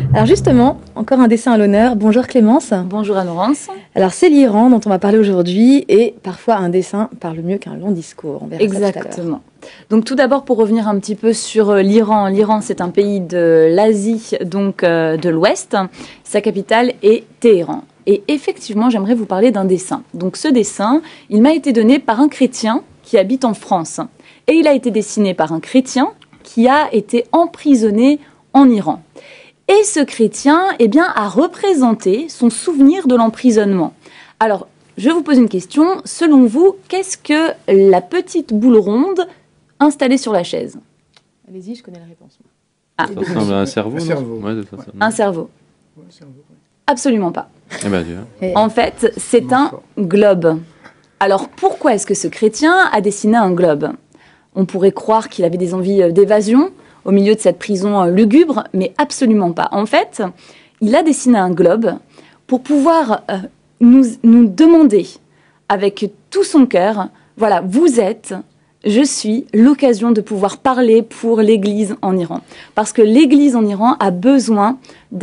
Alors justement, encore un dessin à l'honneur. Bonjour Clémence. Bonjour Anne-Laurence. Alors c'est l'Iran dont on va parler aujourd'hui et parfois un dessin parle mieux qu'un long discours. On verra ça tout à l'heure. Exactement. Donc tout d'abord pour revenir un petit peu sur l'Iran. L'Iran c'est un pays de l'Asie, donc de l'Ouest. Sa capitale est Téhéran. Et effectivement j'aimerais vous parler d'un dessin. Donc ce dessin, il m'a été donné par un chrétien qui habite en France. Et il a été dessiné par un chrétien qui a été emprisonné en Iran. Et ce chrétien, eh bien, a représenté son souvenir de l'emprisonnement. Alors, je vous pose une question. Selon vous, qu'est-ce que la petite boule ronde installée sur la chaise? Allez-y, je connais la réponse. Ça ressemble à un cerveau, Un cerveau. Ouais, Un cerveau? Ouais, cerveau, ouais. Absolument pas. Eh ben, tu vois. En fait, c'est un globe. Alors, pourquoi est-ce que ce chrétien a dessiné un globe? On pourrait croire qu'il avait des envies d'évasion au milieu de cette prison lugubre, mais absolument pas. En fait, il a dessiné un globe pour pouvoir nous demander avec tout son cœur, voilà, vous êtes, je suis, l'occasion de pouvoir parler pour l'Église en Iran. Parce que l'Église en Iran a besoin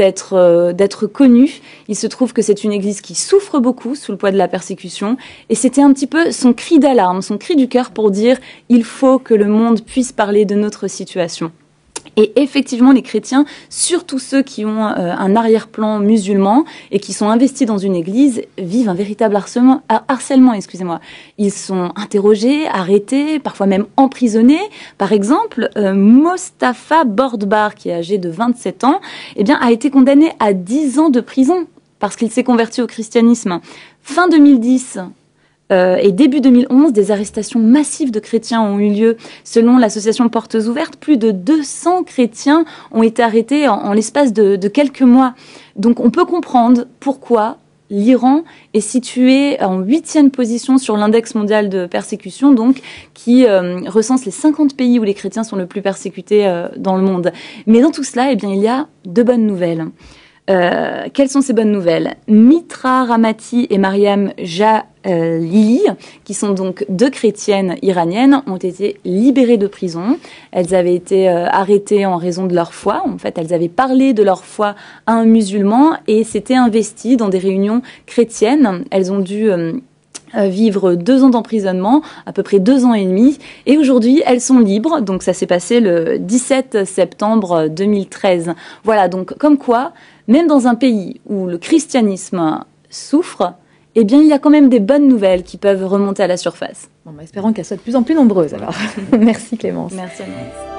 d'être connue. Il se trouve que c'est une Église qui souffre beaucoup sous le poids de la persécution. Et c'était un petit peu son cri d'alarme, son cri du cœur pour dire « il faut que le monde puisse parler de notre situation ». Et effectivement, les chrétiens, surtout ceux qui ont un arrière-plan musulman et qui sont investis dans une église, vivent un véritable harcèlement. Ils sont interrogés, arrêtés, parfois même emprisonnés. Par exemple, Mostafa Bordbar, qui est âgé de 27 ans, eh bien, a été condamné à 10 ans de prison parce qu'il s'est converti au christianisme. Fin 2010... et début 2011, des arrestations massives de chrétiens ont eu lieu. Selon l'association Portes Ouvertes, plus de 200 chrétiens ont été arrêtés en l'espace de quelques mois. Donc on peut comprendre pourquoi l'Iran est situé en 8e position sur l'index mondial de persécution, donc qui recense les 50 pays où les chrétiens sont le plus persécutés dans le monde. Mais dans tout cela, eh bien, il y a de bonnes nouvelles. Quelles sont ces bonnes nouvelles? Mitra Ramati et Mariam Jalili, qui sont donc deux chrétiennes iraniennes, ont été libérées de prison. Elles avaient été arrêtées en raison de leur foi. En fait, elles avaient parlé de leur foi à un musulman et s'étaient investies dans des réunions chrétiennes. Elles ont dû vivre 2 ans d'emprisonnement, à peu près 2 ans et demi. Et aujourd'hui, elles sont libres. Donc, ça s'est passé le 17 septembre 2013. Voilà, donc comme quoi, même dans un pays où le christianisme souffre, eh bien, il y a quand même des bonnes nouvelles qui peuvent remonter à la surface. Bon, espérons qu'elles soient de plus en plus nombreuses alors. Merci Clémence. Merci Agnès.